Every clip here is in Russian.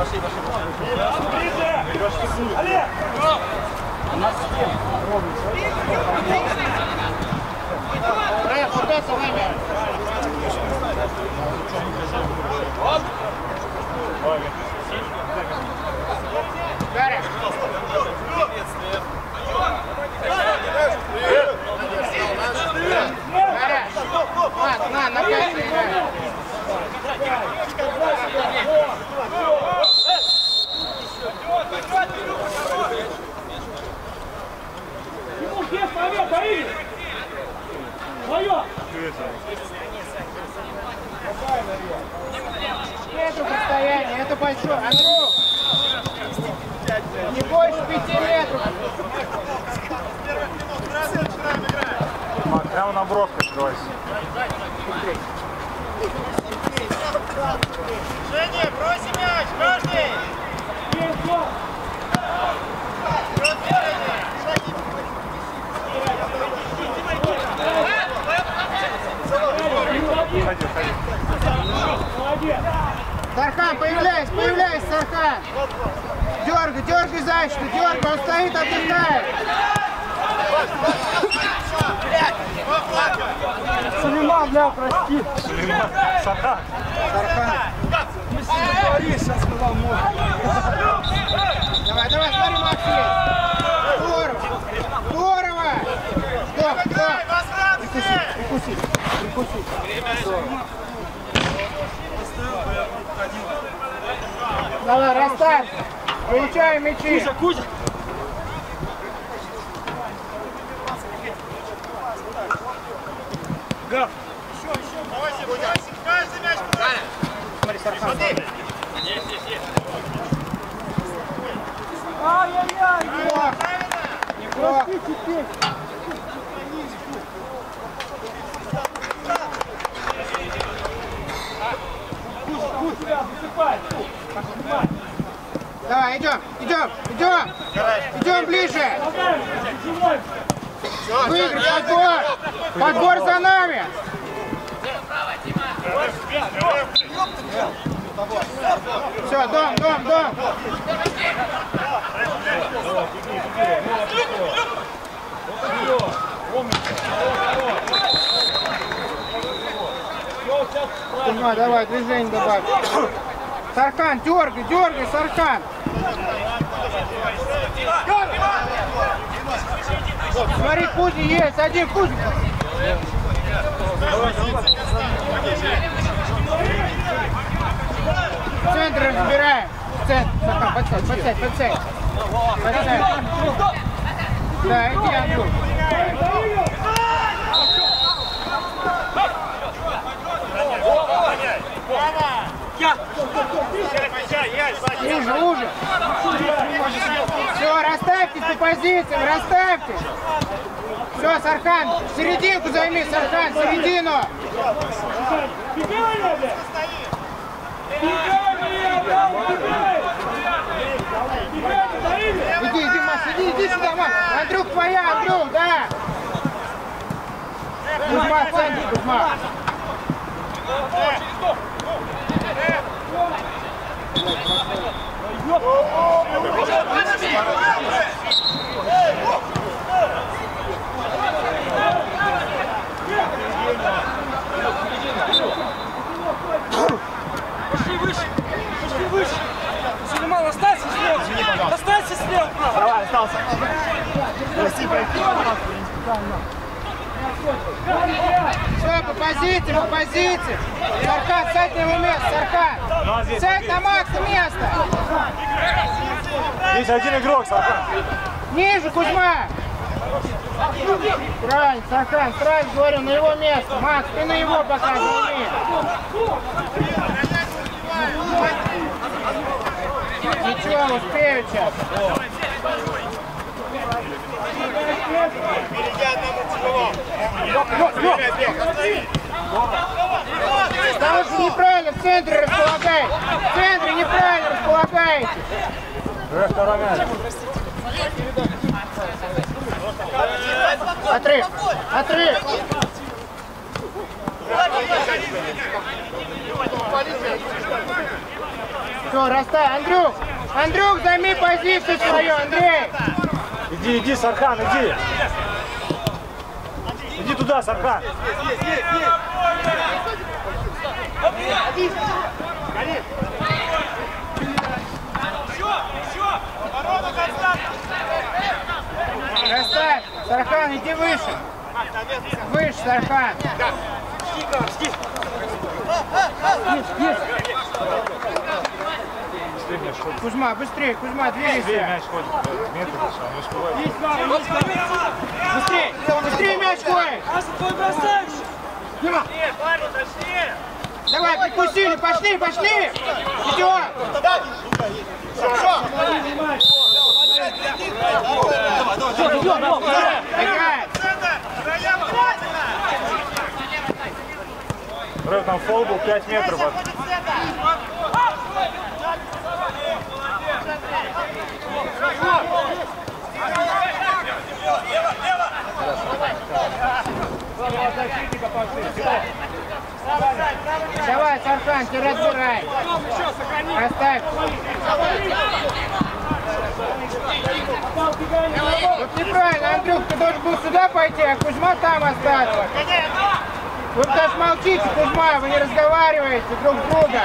Олег! Куда за нами? Гарри! На пять играй! Ему есть момент, Аида! Твое! Нету расстояния, это большое. Андрюх! Не больше 5 метров. Прямо на бровку откройся. Женя, брось мяч, каждый! Сархан, появляйся, Сархан! Дергай зайчика, дергай, он стоит, отдыхает! Сулейман, бля, прости! Сулейман, Сархан! Говори, сейчас когда можно. Давай, смотри, Максим! Здорово! Прикуси! Давай, расставь! Получаем мячи! Кузя! Гав! Еще! Каждый мяч! Смотри, Сархан! Есть! Ай-яй-яй! Неплохо! Кузя, тебя засыпай! Давай, идем! Идем ближе! Выиграй, подбор за нами! Все, дом! Давай, движение добавь. Сархан, дергай, Сархан! Смотри, Кузя есть, один Кузя! Центр разбираем. Центр. Сархан, подсядь. Да, иди, Андрюх. Уже. Все, расставьтесь по позициям, расставьтесь. Все, Сархан, серединку займи, Сархан, середину. Иди, Маш, иди сюда, Маш. Андрюх, твоя, Андрюх, да. Кузьма, центр, Кузьма. Пошли выше! Сулейман, останься слева! Давай, остался. Прости, пройти. Все, по позиции. Сархан, сядь на его место, Сархан. Сядь на Макса место. Здесь один игрок, Сархан. Ниже, Кузьма. Правильно, Сархан, сразу говорю, на его место. Макс, ты на его пока займи. Ничего, успею сейчас. Впереди одному тяжело! Потому что неправильно в центре располагаете. В центре неправильно располагаете. Второй мяч. Отрыв. Все, расставь. Андрюх! Андрюх, займи позицию свою, Андрей! Иди, Сархан, иди. Иди туда, Сархан. Расставь! Сархан, иди выше! Выше, Сархан! Кузьма, быстрее, Кузьма, двигайся! Мяч ходит. Метр, не успевает. Быстрее! Быстрее мяч ходит! Аса, твой бросаешь! Парни, точнее! Давай, прикусили, пошли, пошли! Идем! Играй! Рэв, там фол был 5 метров. Давай, Сархан, ты разбирай! Оставь! Вот неправильно, Андрюх, ты должен был сюда пойти, а Кузьма там остаться. Вы даже молчите, Кузьма, вы не разговариваете друг с другом.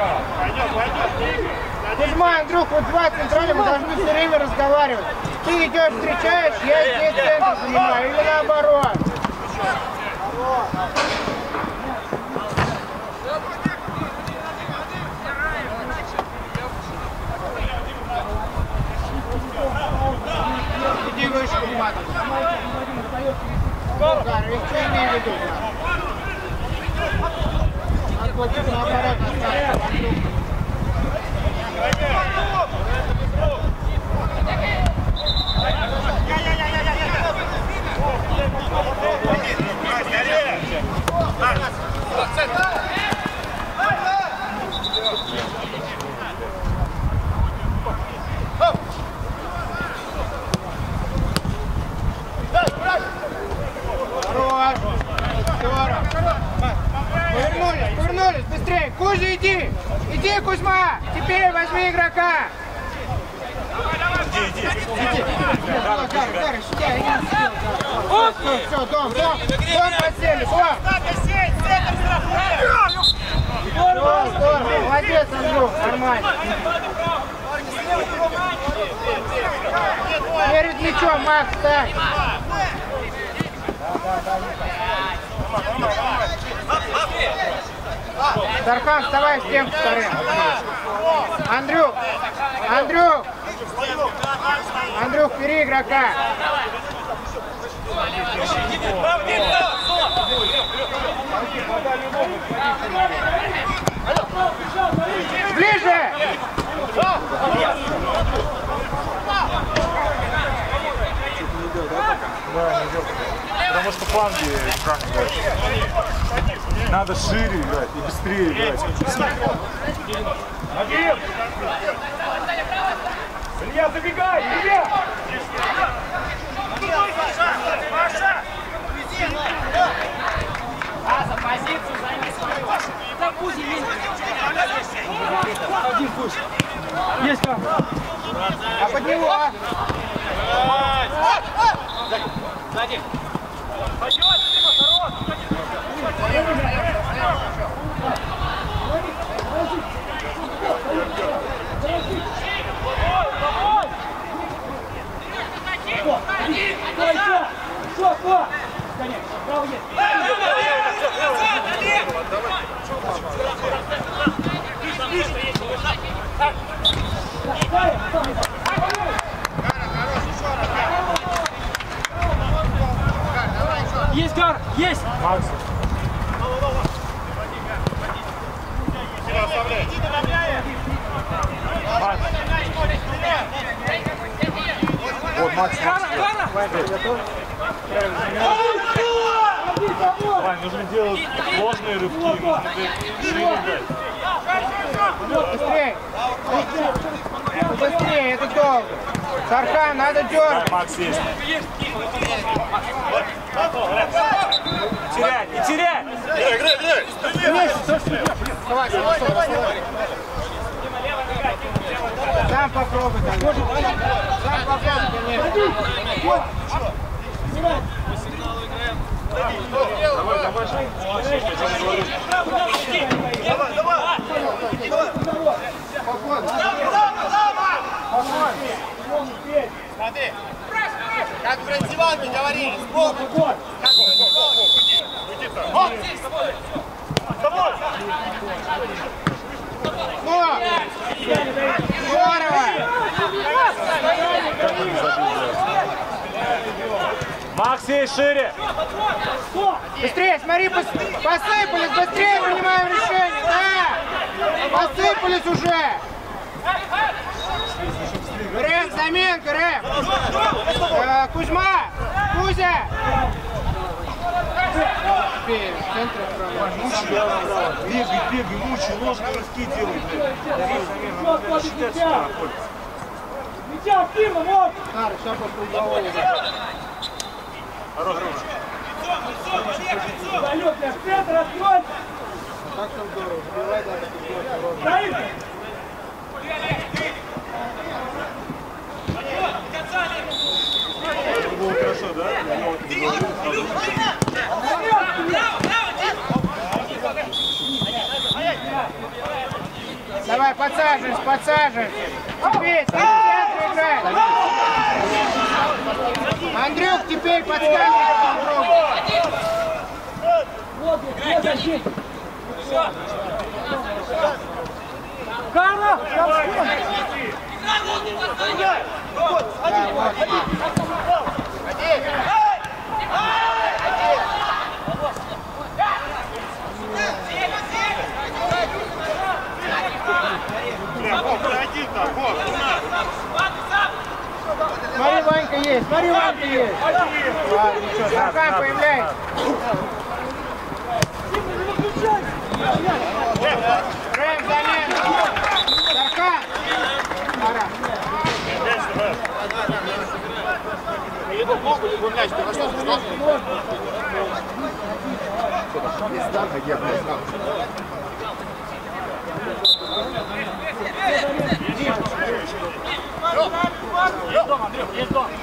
Кузьма, Андрюх, вот два центральных, мы должны все время разговаривать. Ты идешь, встречаешь, я здесь центр занимаю, или наоборот. Иди выше, Кузьма. Гар, я что имею в виду? Надо вот наоборот поставить. Хорош! Здорово! Повернулись, повернулись, быстрее! Кузя, иди! Иди, Кузьма! Теперь возьми игрока! Иди! Все, дом подсели, дом! Здорово, молодец, Андрюх, нормально. Перед мячом, Макс, ставь. Сархан, вставай в стенку вторым. Андрюх, Андрюх, бери игрока. Ближе! Да, не идет. Потому что фланги экран играть. Надо шире играть и быстрее играть. Один! Илья, забегай! Илья! Маша! Аса, позицию займи свою! Да пусть есть! Один пусть! Есть как! А под него! Сзади! Есть гар! Есть! Макс. Вот, Макс. Вань, нужно делать сложные рывки, нужно шире играть. Быстрее! Быстрее, это долго! Сархан, надо дергать! Да, Макс есть. Теряй, не теряй! Играй! Давай, давай, давай. Сам попробуй, конечно. Сам попробуй, конечно. Смотри, как в раздевалке говорили, сбоку. Здорово! Макси, шире! Быстрее, смотри, посыпались, быстрее принимаем решение, да! Посыпались уже! Рэм, заменка, Рэм! Кузьма! Кузя! Бегай, мучай, ложки рывки делай. Мяча активно, вот! Нара, сейчас после уголового. Хорош. Залет, я в центр, открой! Как там здорово, забивай даже. Стоит! Было хорошо, да? Давай, подсаживайся. Теперь, в центре играй. Андрюх, теперь подсказывай. Вот, где защит? Кара! Смотри, Ванька есть. Ладно, ничего, Таркан появляется. Рэм, замена. Таркан. Пора. Есть дом.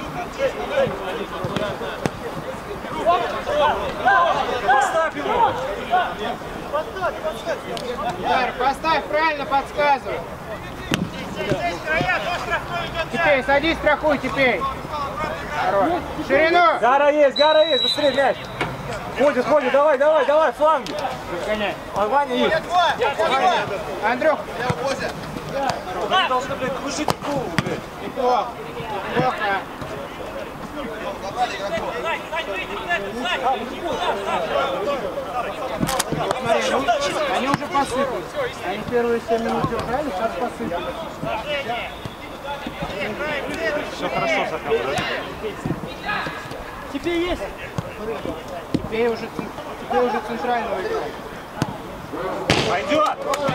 Поставь его! Дар, поставь, правильно подсказывай. Теперь, садись, страхуй, теперь. Хорош. Ширину. Гара есть, быстрее мяч. Ходит, давай, фланги. А Ваня есть. Андрюх. Вы должны, блядь, кружить голову, блядь. Неплохо. Смотри, они уже посыпались. Они первые 7 минут держали, сейчас посыпались. Все хорошо, Захар, да? Теперь есть. Теперь уже центрального играет. Пойдет!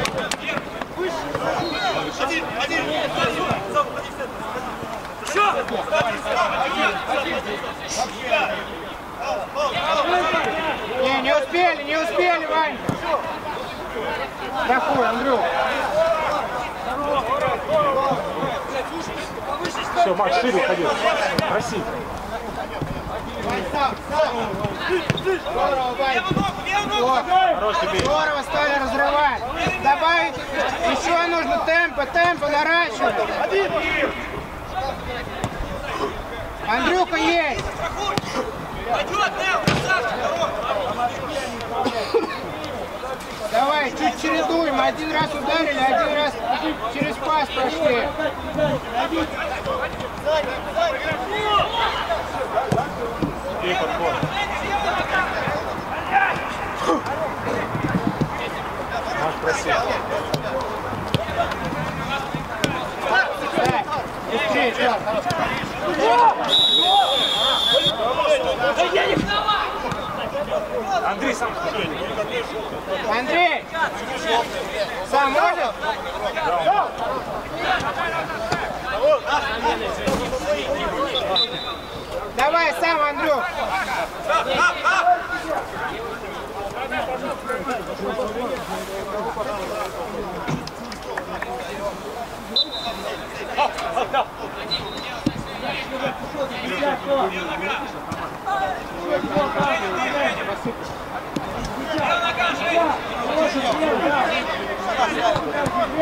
Не успели, Ванька. Страхуй, Андрюх. Все, Макс, шире ходил. Проси. Здорово, Ванька. Хорош тебе. Здорово стали разрывать. Добавить еще нужно темпа наращивать. Андрюха есть. Давай, чуть чередуем. Один раз ударили, один раз через пас прошли. И подбор. Макс, проси. Быстрее, Жор. Андрей сам скажи. Андрей! Сам может? Давай сам, Андрюх!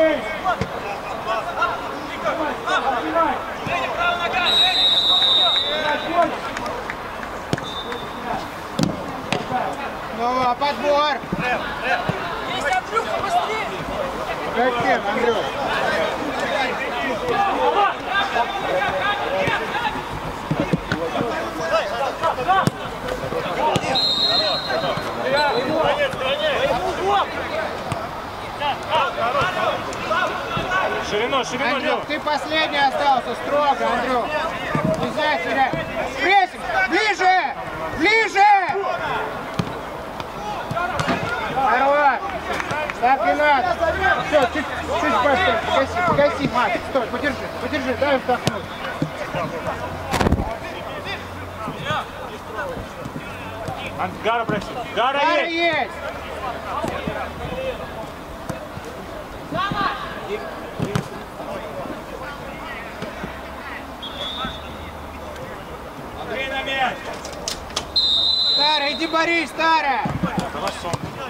Ну, подбор. Есть Андрюха, быстрее! Каким, Андрюх? Шириной, шириной, Андрюх, Лёв. ты последний остался, строго, Андрюх. Нельзя терять. Прессинг! Ближе! Ближе! Хорош! Так и надо. Все, чуть постой. Погаси, Макс. Стой, подержи, дай вдохнуть. Гара просит. Гара есть. Есть! Андрей на мяч. Старая, иди борись, старая! Хорошо.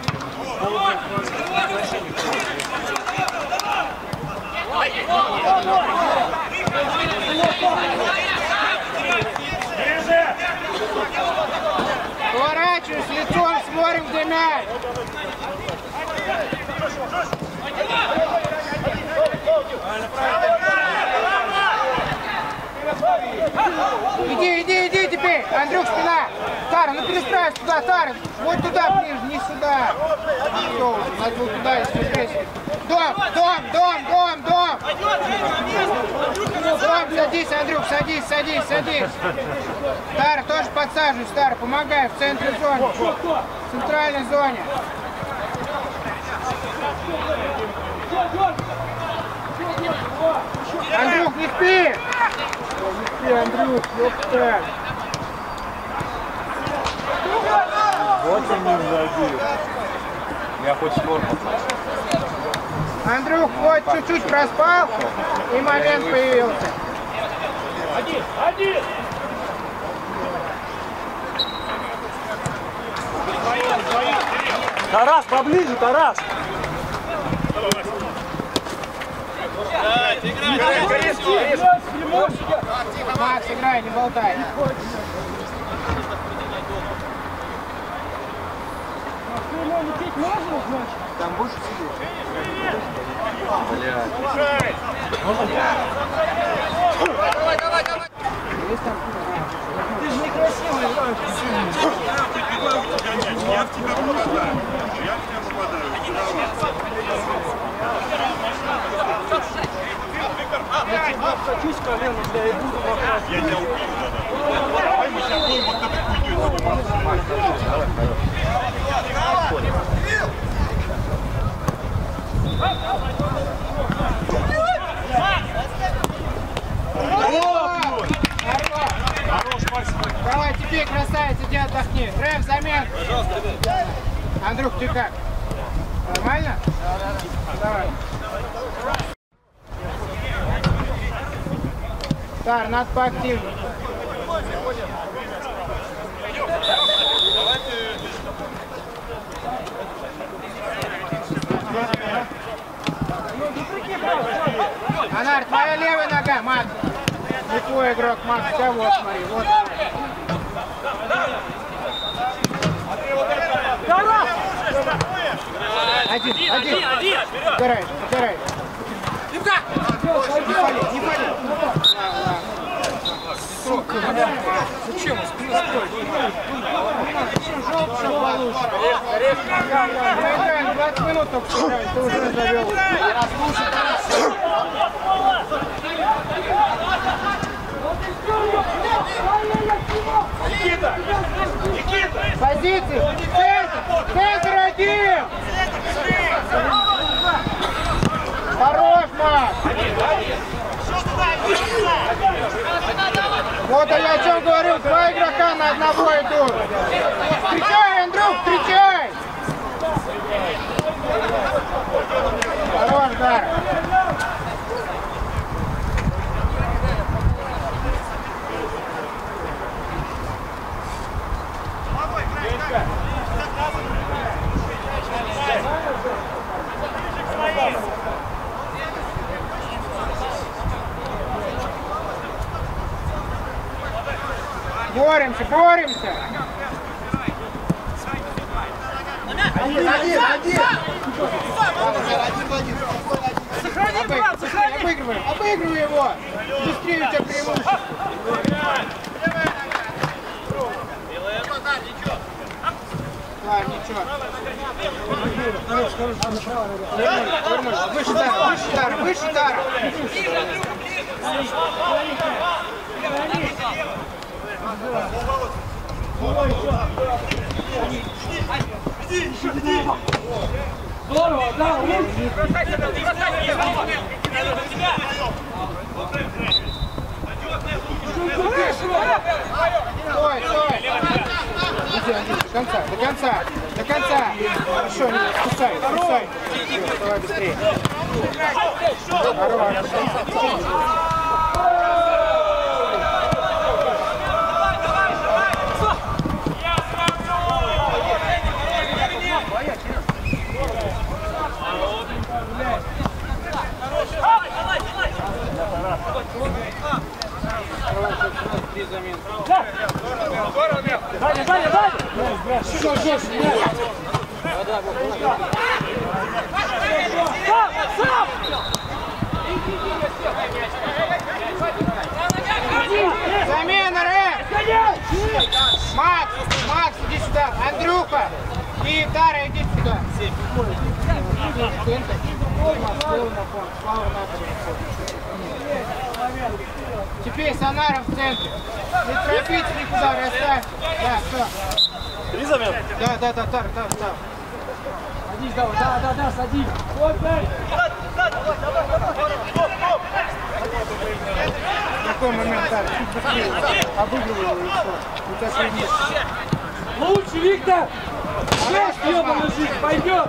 Поворачиваюсь лицом, смотрим, где мяч. Иди теперь, Андрюх, спина. Тара, ну перестраивайся туда, Тара. Вот туда ближе, не сюда. Все, надо было туда, если пресс. Дом. Дом, садись, Андрюх, садись. Тара, тоже подсаживайся, Тара, помогай в центре зоны. В центральной зоне. Андрюх, не спи! Не спи, Андрюх, ёпта! Вот он не забил. Я хоть форму. Андрюх, вот чуть-чуть проспал, и момент появился. Один! Тарас, поближе, Тарас. Макс, играй, не болтай. Там будешь сидеть? Блядь. Давай. Ты же некрасивый. Я в тебя попадаю. Я тебе обхочусь колено, бля, и буду махать. Я тебя убью, да. Давай мы сейчас будем вот этой хуйней заниматься. Хорош, Максим. Давай, теперь, красавец, иди отдохни. Рэм, замен. Андрюх, ты как? Нормально? Давай. Тар, надо поактивнее. Анар, твоя левая нога, Макс. Не твой игрок, Макс. Да вот, смотри, вот. Один. Убирай. Не пали. Сука, зачем? Спина строить. Желтый получше. Мы играем 20 минут только сыграли, ты уже завел. Никита! Позиции! Центр один! Хорош, Макс! Вот я о чем говорил, два игрока на одного идут. Встречай, Андрюх, встречай! Хорош, Дар! Боремся, боремся! Один! Сохрани, брат, сохрани! Обыгрывай его! Быстрее у тебя преимущество! Ладно, ничего. Выше удара, выше удара! Здорово, да, лучше! Стой, стой! До конца! Хорошо, не спускай! Давай быстрее! Замена, Рэп! Макс, иди сюда! Андрюха! И Тара, иди сюда! Теперь Санаров в центре. Не торопитесь никуда, расставьте. Да, все. 3 замены? Да, Тар. Садись, давай, да, садись. Такой момент, Тар, чуть быстрее. Обыгрывай его и все. У тебя преимущество. Лучше, Виктор! Шесть, ёбаный жизнь, пойдет!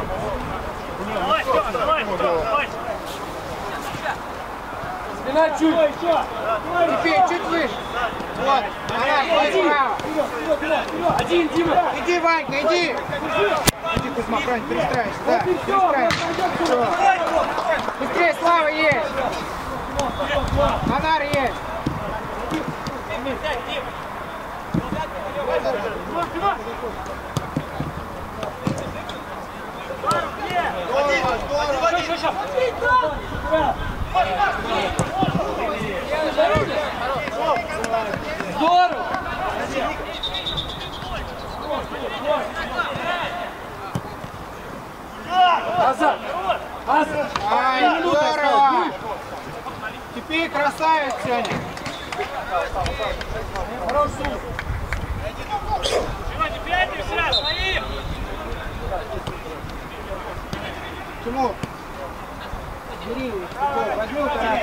Спина чуть! Теперь чуть выше. Вот, она, справа. Один, Дима! Иди, Ванька, иди! Иди, Кузьма, правильно, перестраивайся. Да, перестраивайся. Все. Быстрее, Слава есть! Анар есть! Здорово! Назад! Ай, здорово! Теперь красавец, Сеня! Хорош! Тимур! Бери, возьми удар.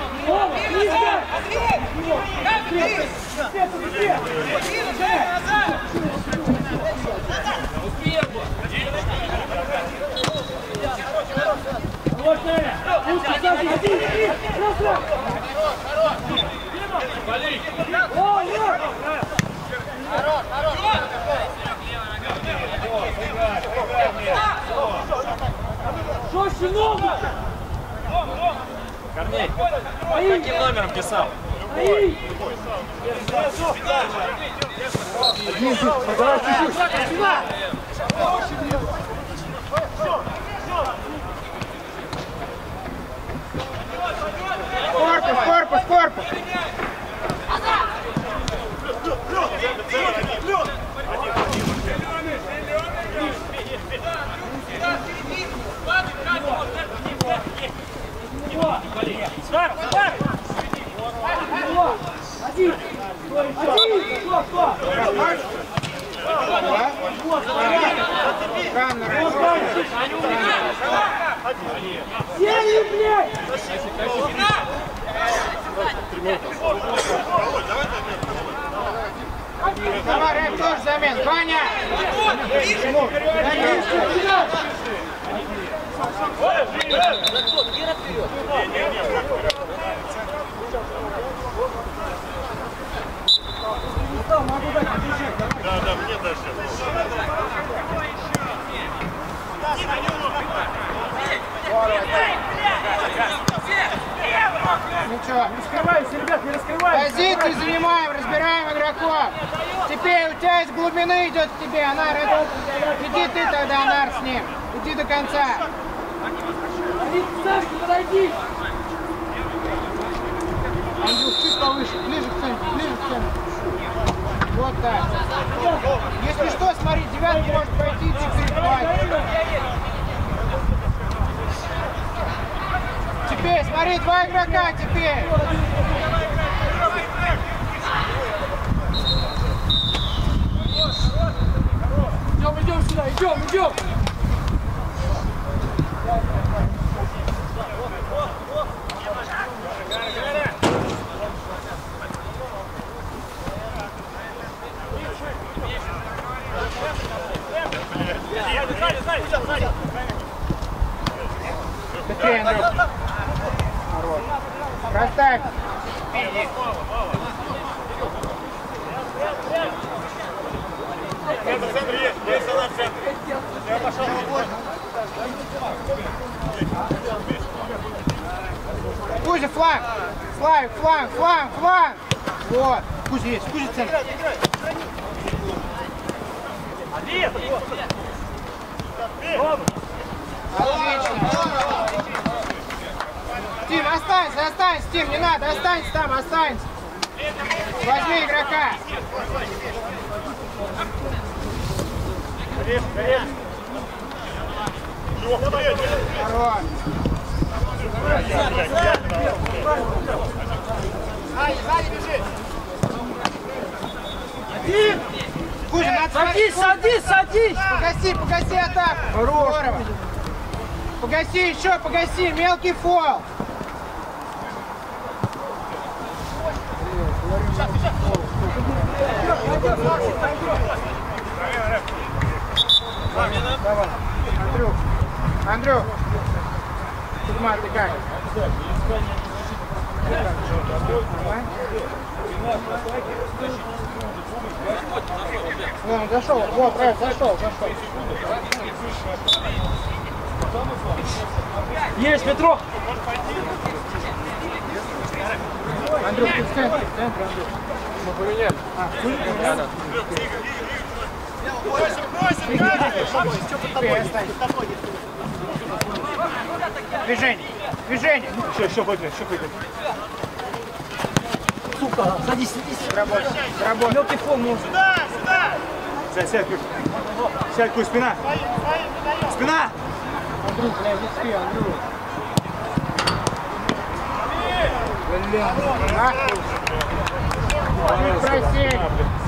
Жестче ногу! Корней, каким номером писал? Корпус! Давай, Рэп, тоже замен. Ваня! Да, мне дальше. ничего. Не раскрываемся, ребят, не раскрываемся. Позиции занимаем, разбираем игроков. Теперь у тебя из глубины идет к тебе, Анар. Иди ты тогда, Анар, с ним. Иди до конца. Подойди. Андрюх, чуть повыше, ближе к центру, ближе к центру. Вот так. Если что, смотри, девятый может пойти чуть-чуть хватит. Теперь, смотри, два игрока теперь. Идем сюда, идем. Быстрее, Андрюх. Расставь. Центр есть, она в центре. Я пошел работать. Кузя, фланг. Славик, фланг. Вот. Кузя есть, Кузя центр. Отлично. Тим, останься, Тим, не надо, останься там, останься. Возьми игрока. Хорош. Сзади бежи. Кузя, надо Садись. Погаси атаку. Здорово. Погаси, мелкий фол. Давай. Андрюх. Кузьма, ты как? Он зашел, вот, правильно, зашел. Есть, Петров. Андрюх, ты в центре, Андрюх. Мы поменяли. Движение. Еще пойдет. Сука, садись. Работай. Мелкий фон нужен. Сядь, Кузь, спина. Спина! Андрюх, блядь, не спи, Андрюх. Блин, нахуй. Просели.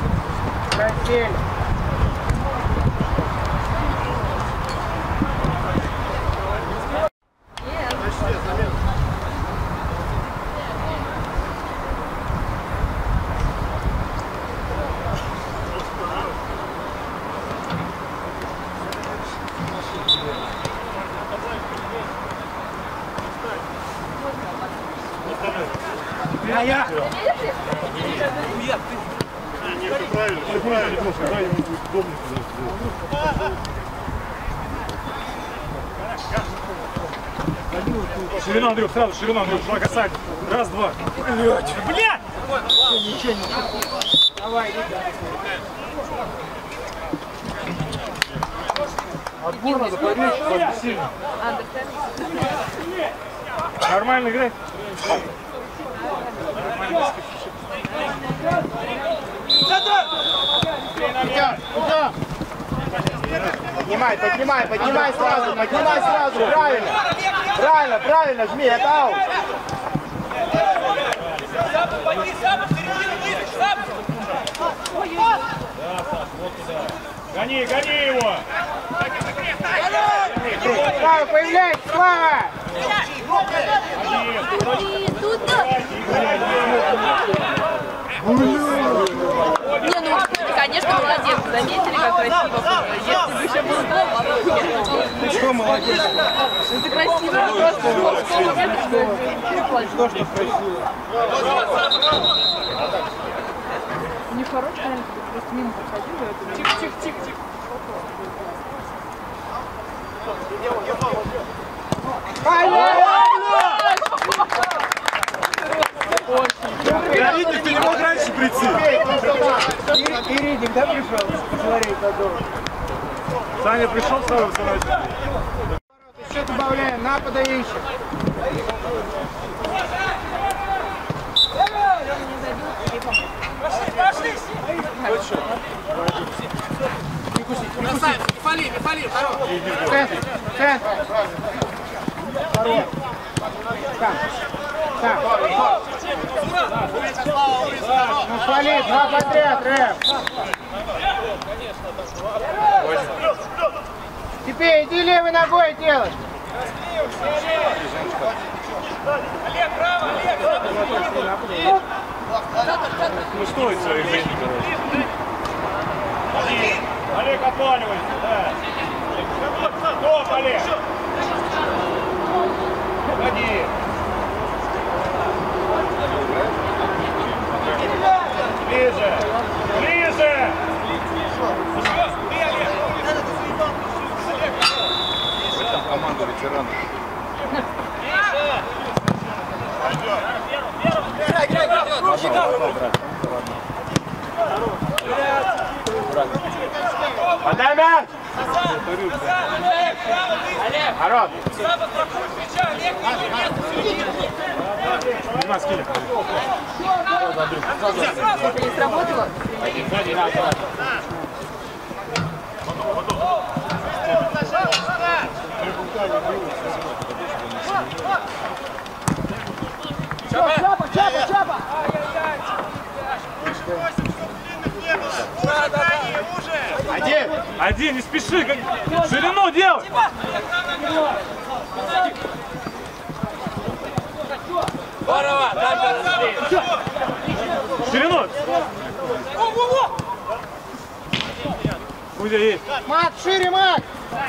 Я! Правильно. Дай ему будет удобно. Ширина, Андрюх, сразу ширина, Андрюх, 2 касания. Раз, два. Блядь! Ничего. Давай, иди. Отбор надо поречь, сильно. Нормально играй. Идем. Поднимай сразу, правильно, жми, это аут. Гони его! Слава, появляйся, Слава! Не, ну конечно, молодец. Заметили, как красиво. Если бы еще был гол, Ты что, молодец? это красиво. Что красиво? Не хорош, конечно, просто мимо проходил. Тихо. Ридник, ты не мог раньше прийти. И Ридник, да, пришел? Посмотреть на дом. Саня пришел сразу все начал. Еще добавляем, напада ищем. Центр. Так. Ну свали, два подряд, Рэм. Теперь иди левой ногой делать. Олег, право, Олег! Ну стоит своих времени, короче. Олег, отваливайся, да. Стоп, Олег. Ходи. Ближе. Ближе. Команда ветеранов. Подай мяч! Хорош! Это не сработало? Чапа! Один, не спеши, как... ширину делай! Здорово! Ширину! Кузя есть! Мат, шире, Мат!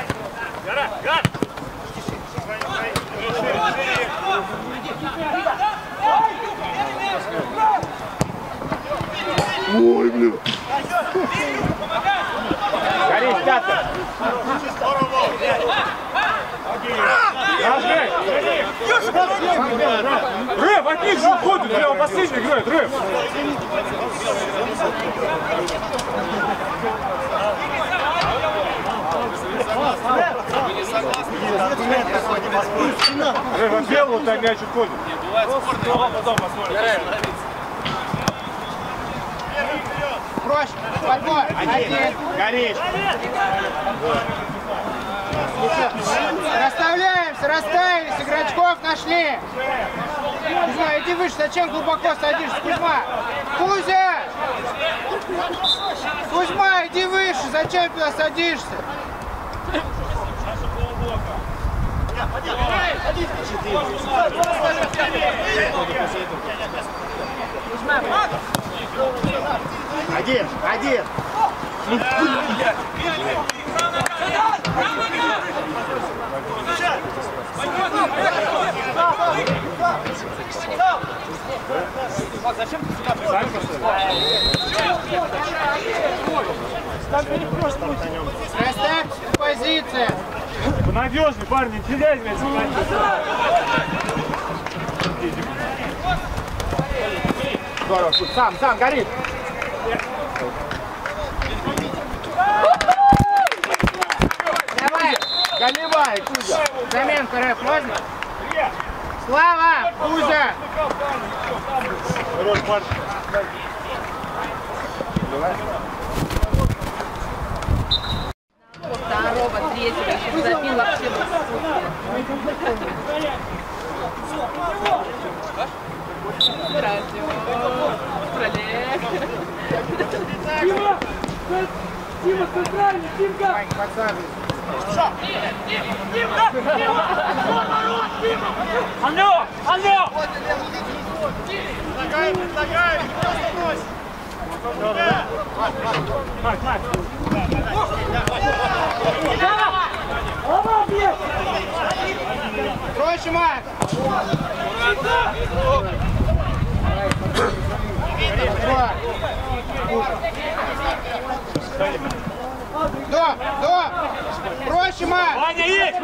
Ой, блин! Гори, пятка! Рэп, от них же уходит, прямо последний играет, Рэп! Рэп, от белого там мяч уходит. Потом посмотрим. Проще, подбор, один. Горишь! Расставляемся, расставились, игрочков нашли. Кузьма, иди выше, зачем глубоко садишься, Кузьма? Кузя! Кузьма, иди выше, зачем туда садишься? Один. Зачем ты сюда Расставьте позиция. Понадежный, парни, не теряй мяч. Здорово, сам, горит. Давай, Галибай, Кузя. Заменка, Рэп, можно? Слава, Кузя. Хорош, парень. Да, робот третьего еще забил вообще Дима, центральный, Димка! Алло! Предлагаем! Мать! Проще, Мак. До! Проще, Мак. Ваня, есть!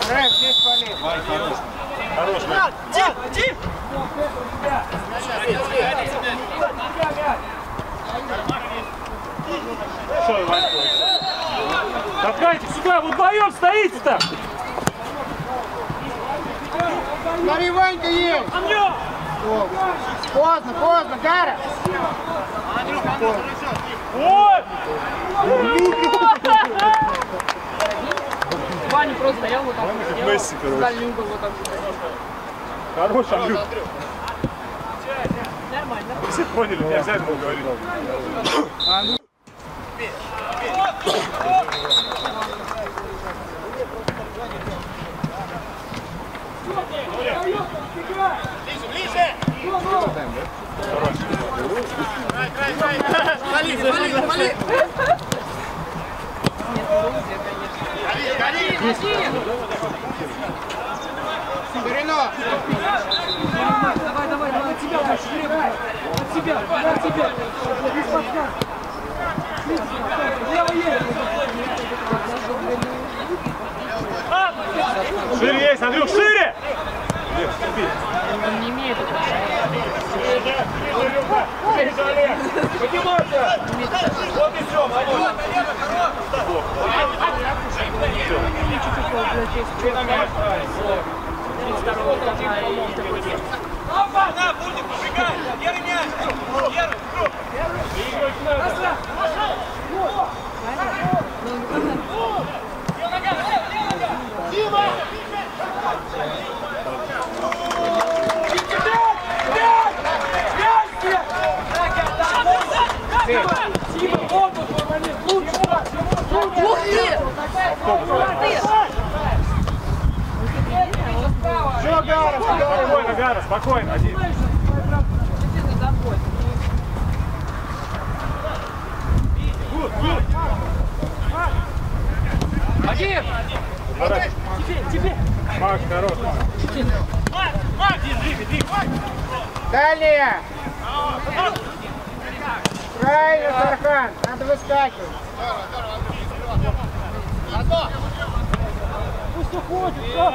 Рэп, здесь пали. Хорош. Тим! Что, Иван? Толкайте сюда, вы вдвоем стоите-то! Смотри, Ванька есть! Поздно, Гара! Вот! Ваня просто стоял вот так вот. Месси, короче. Дальний угол вот так вот. Хорош, Андрюх. Нормально. Все поняли, не обязательно говорить. Ширину! Давай, от тебя больше требует. От тебя. Без подсказки. Лево есть. Шире есть, Андрюх, шире! Он не имеет отношения. Поднимайся! Вот и все, На, Бурник, убегай! Первый мяч! Дима! Тима, вот он твой момент. Лучше. Ух ты! Все, Гара, спокойно, Гара, спокойно, один. Один. Тебе. Макс, хорош. Далее! Правильно, Тархан, надо выскакивать. Пусть уходит, да?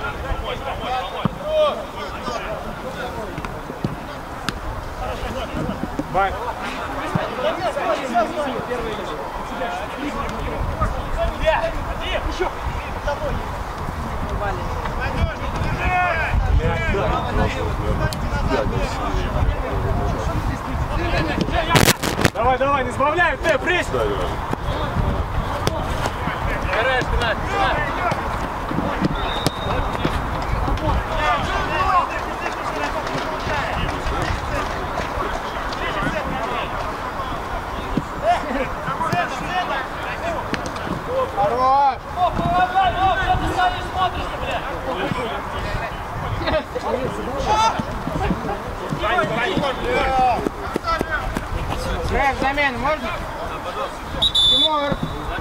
Бай. Еще. Давай, не сбавляй, ты, пресс! Хорош! Рэп, замену можно? Тимур!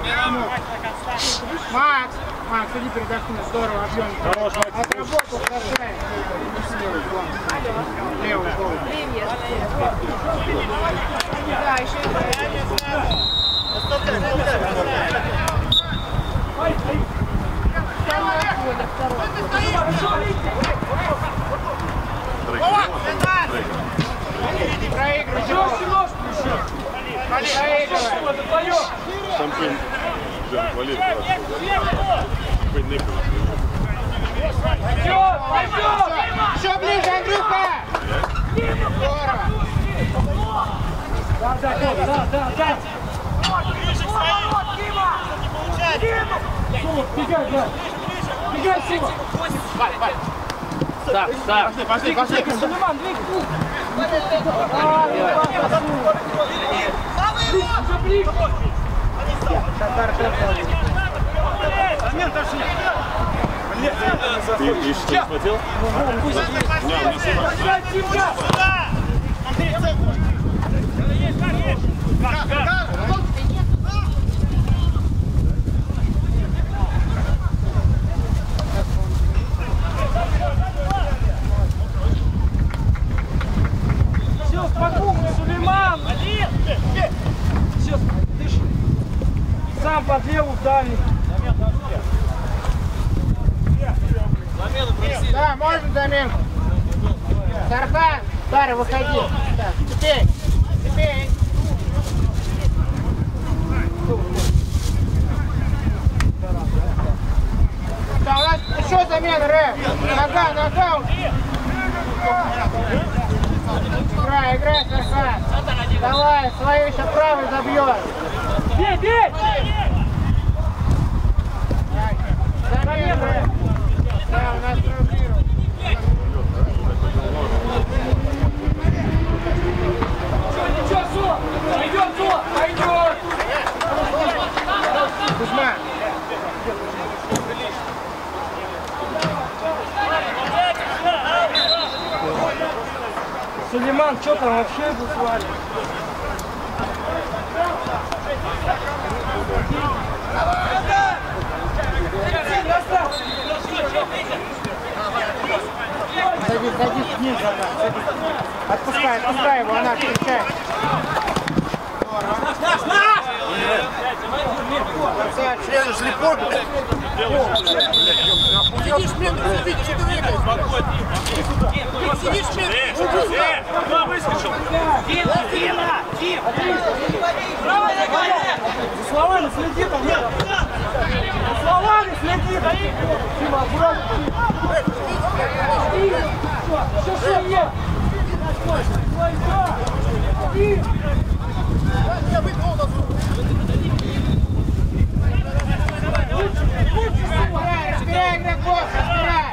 Макс, иди передохни, здорово, объем. Хорош, Макс. Отработал, красавец. Левый гол. Привет. Да, еще Проигрывай. Жестче нож включи. Проигрывай. Это твое. Шампунь. Валерий, Пойдет. Еще ближе, Андрюха! Здорово! Да. Сумок, бегай, да. Бегай, Сима. Так. Пошли. Сулейман, двигай. Ближе. ты еще не смотрел? Все, спокойно, Сулейман. Все, дыши. Сам под левую, дальний. Да, можно заменку. Тархан, Тара, выходи. Так, теперь. Да, у нас еще замена, Рэп. Нога. Играй, Тархан. Давай, свою еще правой забьет. Бей! Замена, Рэп. Да, у нас травмирует. Ничего, Зо! Пойдет, Зо! Пойдет! Кузьма. Сулейман, что там вообще буквально? Садись вниз, отпускай его, она встречает. Члены слепой. Сидишь, Сидишь, куда выскочил? За словами следи там, нет? За словами следи! Дима, аккуратно! Что нет? Разбирай игроков, разбирай!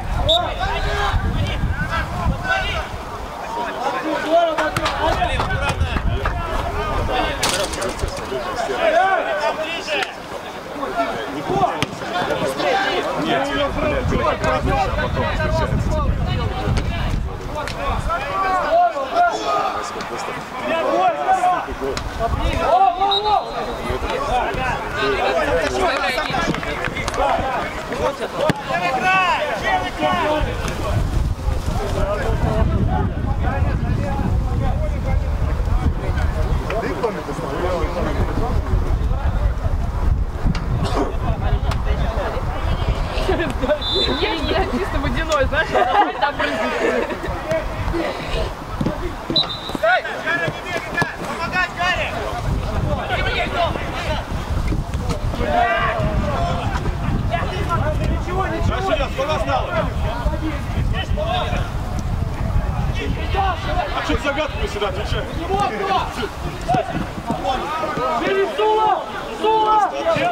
Я чисто водяной, знаешь, там брызгает. Помогать, Гарри! Ничего, сколько осталось? А что загадку сюда отвечаешь? Бери Сула! Сула!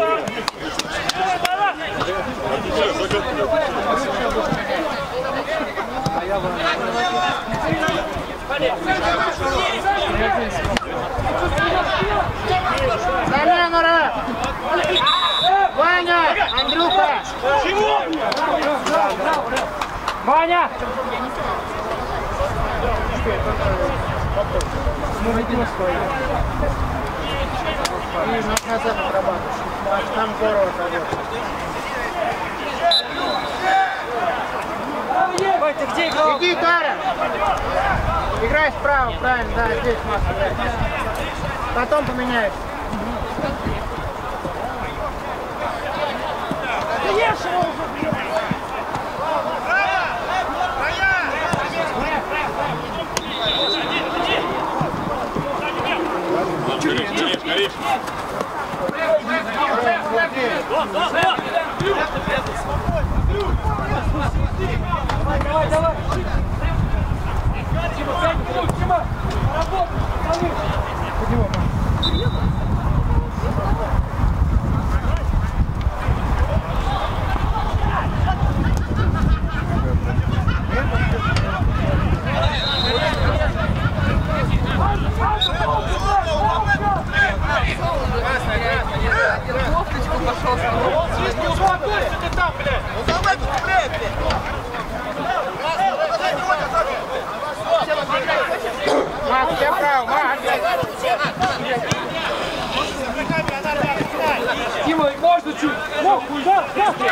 Замена, Рэп! Ваня! Андрюха! Чего? Ваня! И назад отрабатываешь. Там здорово садится. Вань, ты где играл? Иди, Тара! Играй справа, правильно, да, здесь Маша играет. Потом поменяешь. Ты ешь его уже! Горишь. Давай! Дима, работай! Кофточку пошел. Ты там, блядь! Ну давай быстрее, блядь! Маш, у тебя право, Маш! Дима, можно чуть? Ногу, да?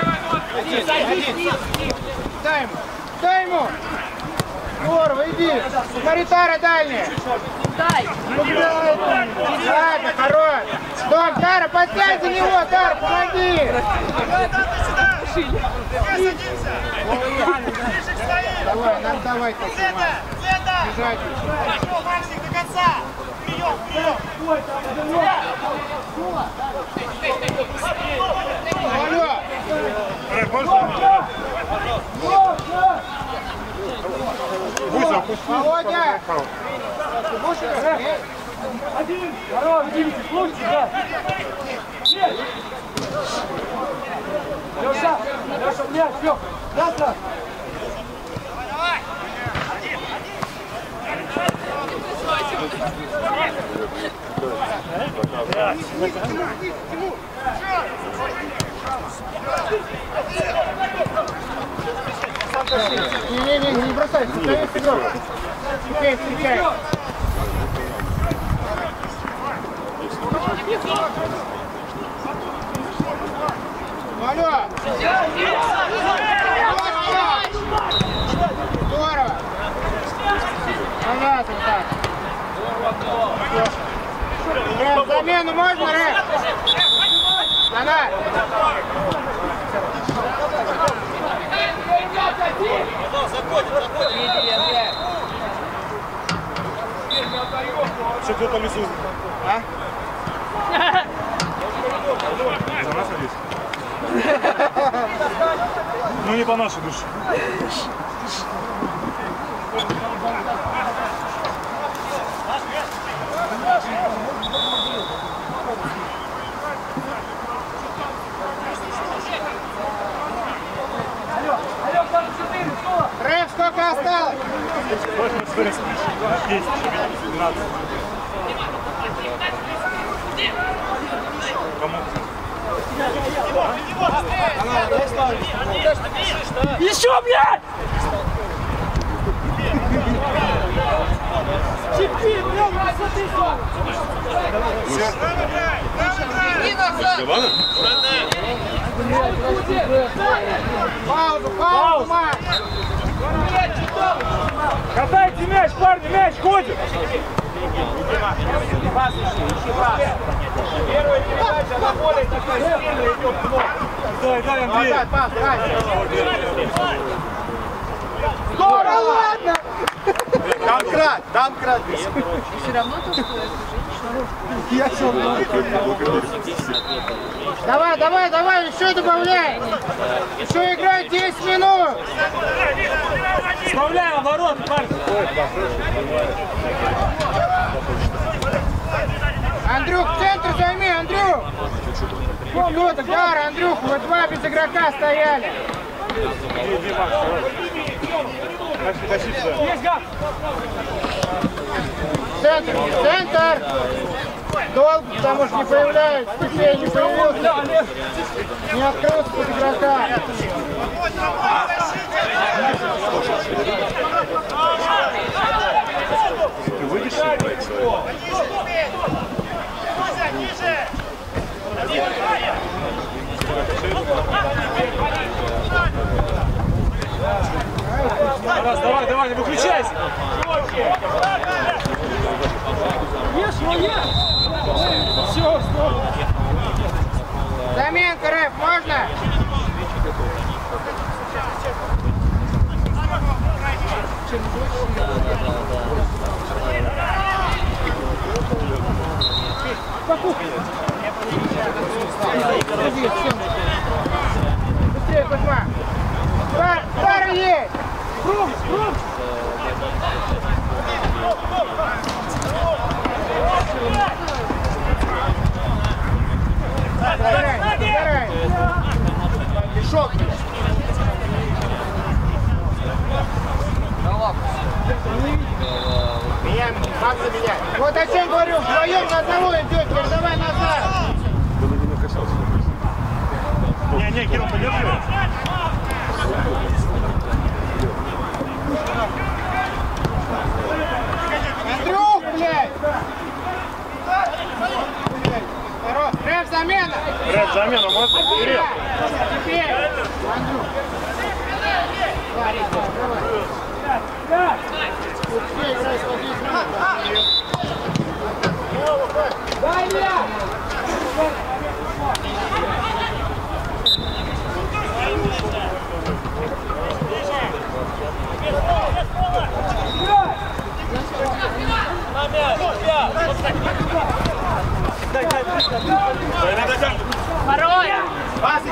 Дай ему! Здорово, иди! Смотри, Тара дальняя! Дай. Ладно, хорош! Дом, Тара, подтянь за него, Тара, помоги! решили. Давай, нам давай так. Бежать. Максик, до конца! Прием, прием! Алло! Володя! Ты будешь играть? Один! Здорово, Димите, слушайте, да! Леша! Леша, мяч, Лех! Завтра! Давай! Не бросай, встречай игрок. Встречай. Алло! Здорово! Назад вот так. Рэп, замену можно, Рэп? Она! Что кто-то лесу? А? За нас здесь? Ну не по нашей душе. Рэп, сколько осталось? 10, 12. Кому? Еще, блядь! Теперь, блядь, высоты! Паузу, паузу, Марк! Катайте мяч, парни, мяч ходит! Первая передача на поле такой сильный идет в ногу. Дай, Андрей. Пас, дай! Здорово, ладно! Домкрат. Все равно тут Давай, еще добавляй! Еще играть 10 минут! Вставляем ворот, парни! Андрюх, центр займи, Андрюх! Ну, Гар, Андрюх, вот два без игрока стояли. Есть гад! Центр! Долго, потому что не появляется, теперь не появился. Не открылся под игрока. Ты выйдешь? Раз, давай, не выключайся! Ешь, ну ешь! Все, стоп! Заменка, Рэп, можно? Быстрее, Кузьма! Пара есть! Круг! Забирай! Мешок! Меня, Макса менять. Вот о чем говорю, вдвоем на одного идет, передавай назад. Не, Кирилл, подержи. Андрюх, блядь! Рэп, замена! Рэп, замена, можно? Кирилл. Теперь! Андрюх! Да! Успей играть по 10 минут. Дай меня!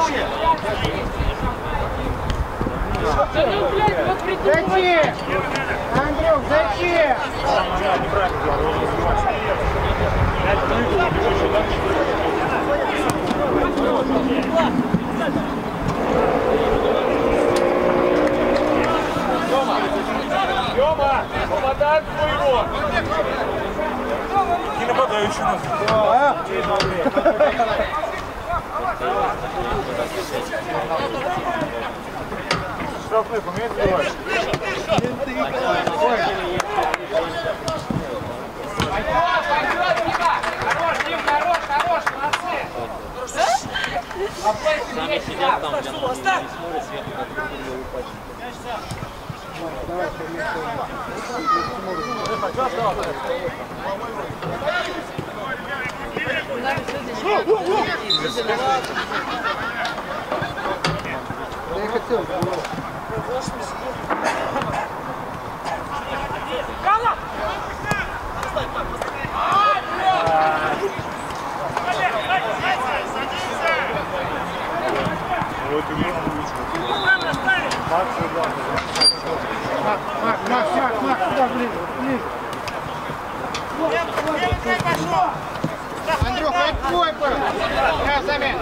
Зачем? Андрюх, зачем? Тёма, попадай в твоего. Не нападающий нас. Штрафных умеет сбивать? Хорош, Дим, хорош, молодцы. Сами сидят там, Оставь! Я хотел. Вот и можно Макс, сюда, ближе. Андрюх, это твой был. Я замена.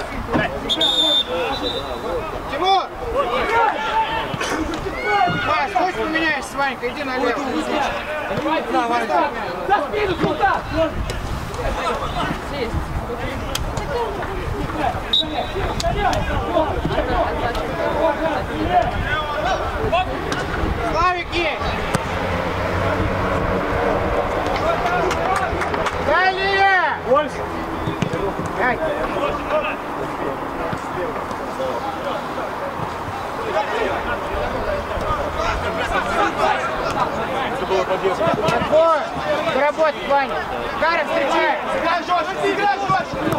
Тимур! Маш, хочешь поменяешься с Ванькой? Иди налево. На, Ваня. За спину, сюда! Славик есть! Далее! больше. Дай! Это была поддержка. Отбой! Доработать, Ваня! Кара, встречай! Играй жестче, играй жестче!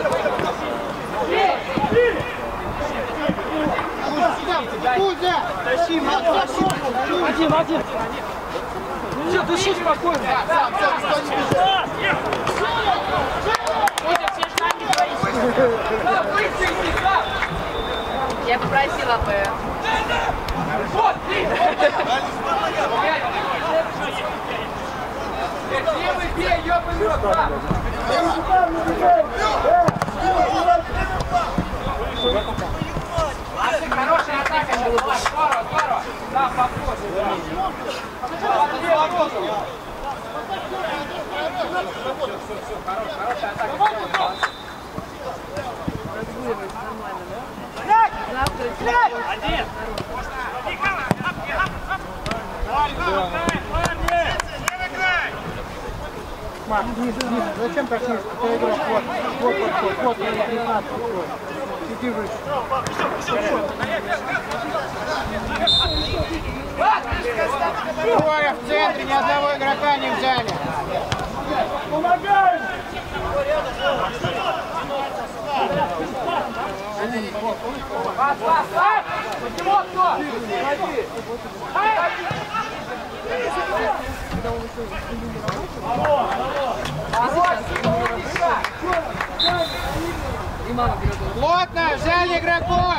Кузя! Тащи, Один, один! Все, дыши спокойно! Кузя, все шаги твои. Я попросила бы. Вот, ты! Левый бей, ёбаный рот, да! Хорошая атака была! Здорово, здорово! Да, подход! Хорошая атака! Один! Мак, ниже, зачем так ниже? Ты игрок, вот, 15, иди выше. Трое в центре, ни одного игрока не взяли. Помогаем! Пас! Почему кто? Плотно, взяли игроков!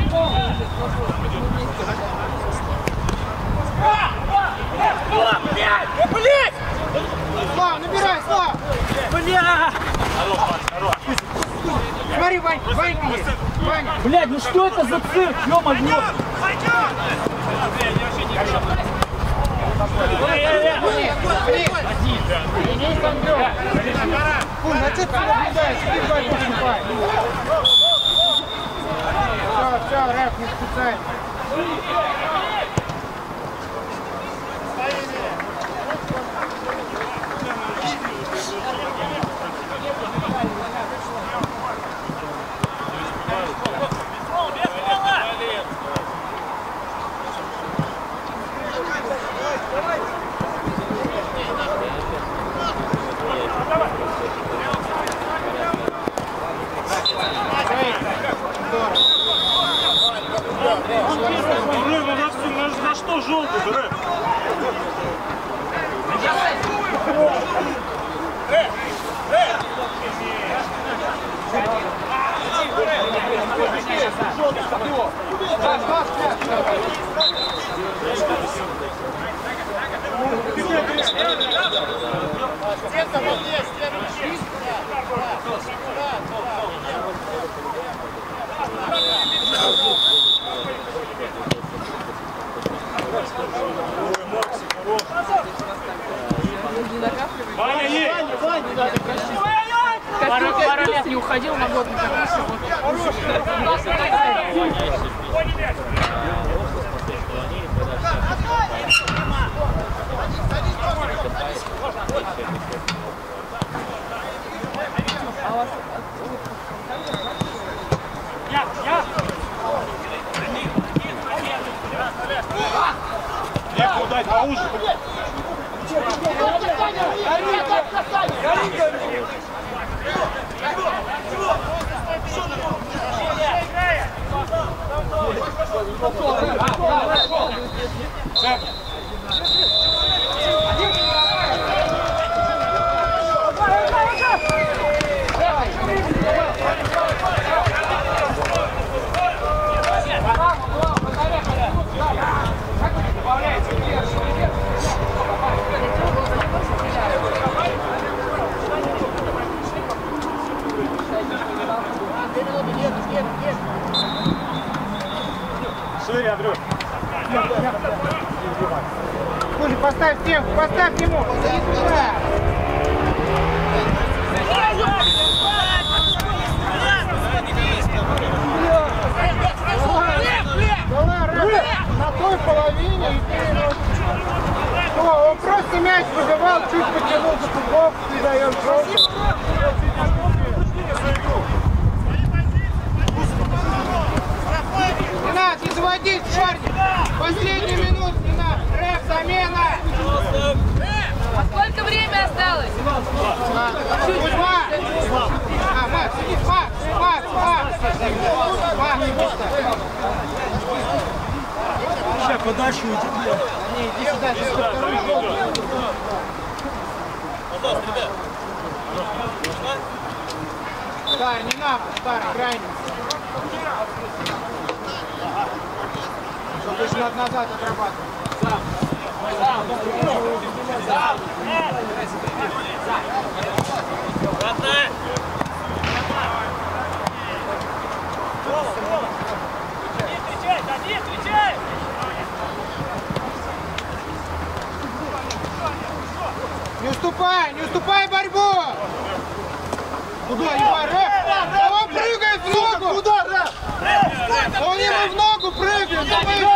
Слав, набирай, Слав! Бля! Смотри, Ванька есть! Ваня! Блядь, ну что это за цирк, ё-моё! Куль, на что ты наблюдаешь? Иди в Ваньку вступай! Все, рэп, не специально. На что желтый, Рэп? Ваня, есть! Пару лет не уходил на год на комиссию. Некому дать поуже. Шире, Андрюх. Слушай, поставь стенку, поставь ему. Иди туда. На той половине и ты он просто мяч выбивал, чуть потянул за футбол, ты даешь жёлтый. Не надо, не заводить, парни! Последнюю минуту не надо! Рэп, замена! А сколько времени осталось? Кузьма! Макс, иди, Макс! Сейчас подальше уйти. Не, иди сюда, здесь второй жёлтый. Старый, не надо, старый, крайний. Чтобы надо назад отрабатывать. Не уступай борьбу! Куда, Егор, рэп? Он прыгает в ногу! Куда, рэп? Он ему в ногу прыгает!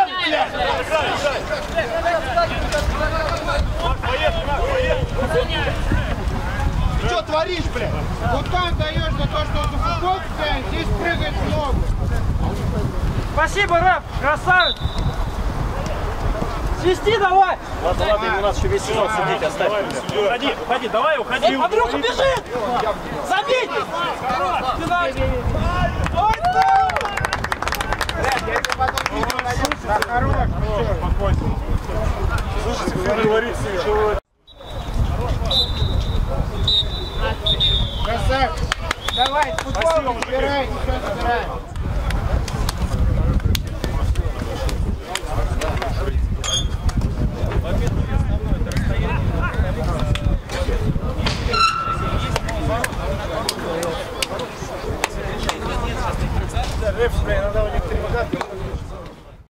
Ты что творишь, блядь? Вот там даешь за то, что он за футбол тянет, здесь прыгает в ногу. Спасибо, рэп! Красавец! Свисти давай! Ладно, у нас еще весь сезон сидеть, оставь. Уходи, давай, уходи. Андрюха, бежит! Забей! Ой, Хорош, Спокойно. Слушайте, вы говорите, что... красавчик. Давай, футбол собирай, ничего собирай.